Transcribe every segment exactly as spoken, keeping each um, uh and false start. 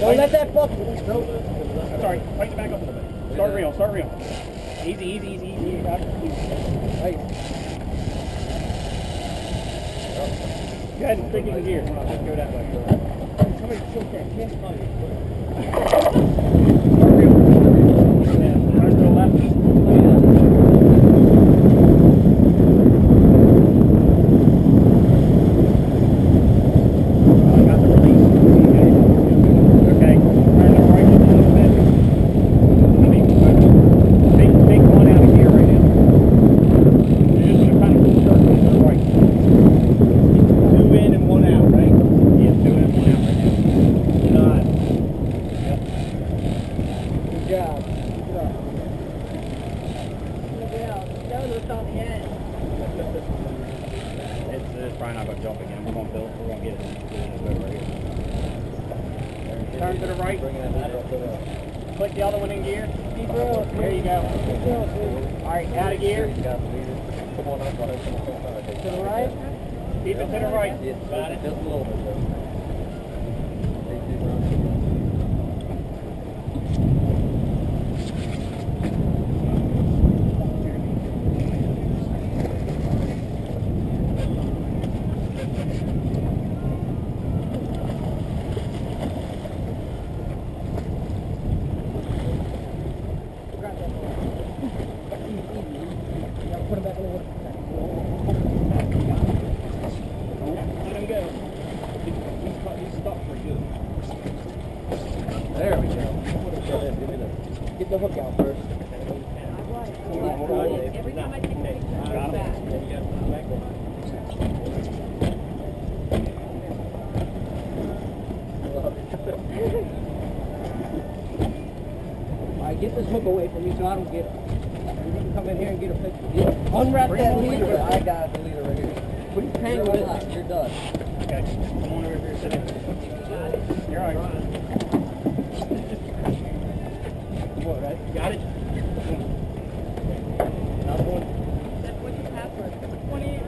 Don't let that fuck. Sorry, tighten it back up a little bit. Start real, start real. Easy, easy, easy, easy. Right. Go ahead and stick it in gear. Come on, let's go that way. Somebody choke that kid. Start real. Turn to the left. Turn to the right. Put the other one in gear. There you go. Alright, out of gear. To the right. Keep it to the right. Got it. Just a little bit. There we go. Get the hook out first. Every time I take a picture, I go back. Alright, get this hook away from me so I don't get it. You can come in here and get a picture. Yeah. Unwrap that leader. I got the leader right here. Put your hang with it. You're done. Okay. Come on over here, sit in. You're all right. What, right? Got it? Another one. What's your password? twenty-eight.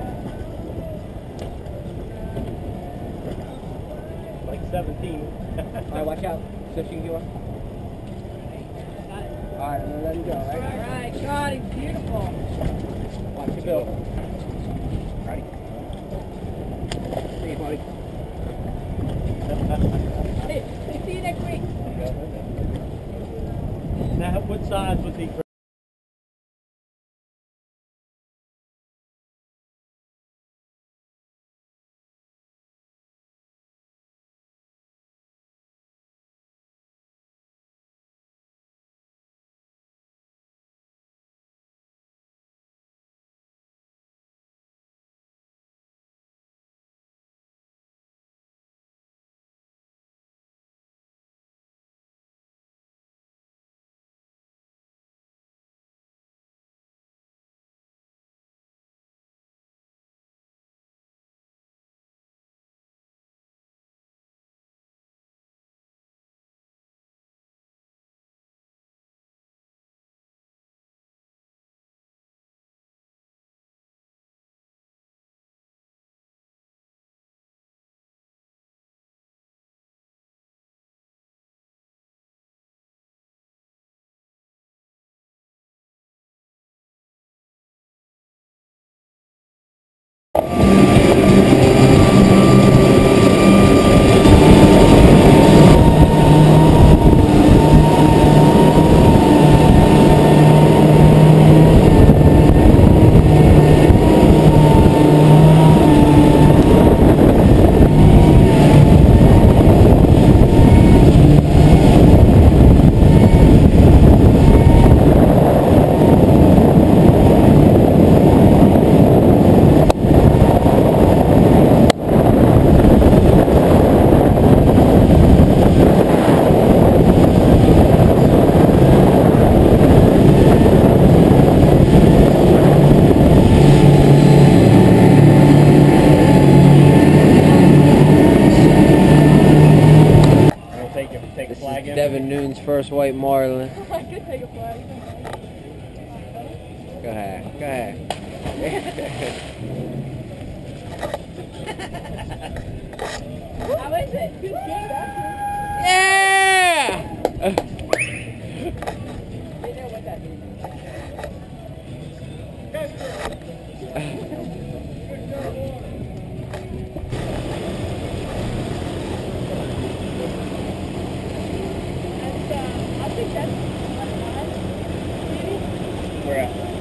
Like seventeen. Alright, watch out. So she can get one. Got it. Alright, I'm gonna let him go, right? Alright, God, he's beautiful. Watch your bill. Ready? See you, buddy. Hey, see you next week. Now, what size was he? Devin Noon's first white Marlin. I could take a flag. Go ahead, go ahead. How is it? Good game, actually. Yeah! That's, that's nice. We're at.